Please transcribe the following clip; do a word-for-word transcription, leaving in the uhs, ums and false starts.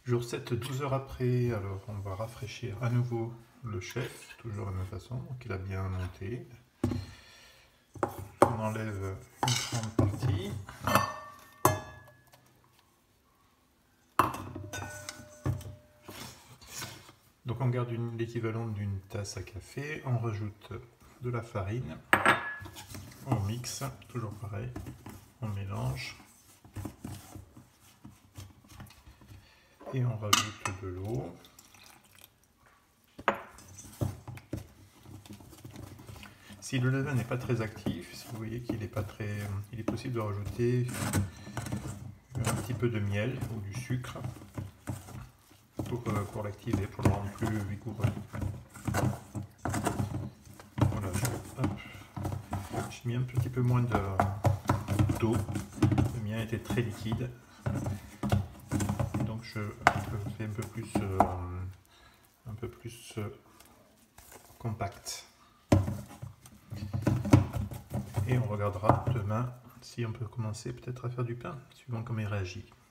Jour sept, douze heures après, alors on va rafraîchir à nouveau le chef, toujours de la même façon, donc il a bien monté. On enlève une grande partie. Donc on garde l'équivalent d'une tasse à café, on rajoute de la farine, on mixe, toujours pareil, on mélange. Et on rajoute de l'eau. Si le levain n'est pas très actif, si vous voyez qu'il n'est pas très, il est possible de rajouter un petit peu de miel ou du sucre pour, pour l'activer, pour le rendre plus vigoureux. Voilà, j'ai mis un petit peu moins d'eau. Le mien était très liquide. Donc je le fais un peu plus, euh, un peu plus euh, compact. Et on regardera demain si on peut commencer peut-être à faire du pain, suivant comment il réagit.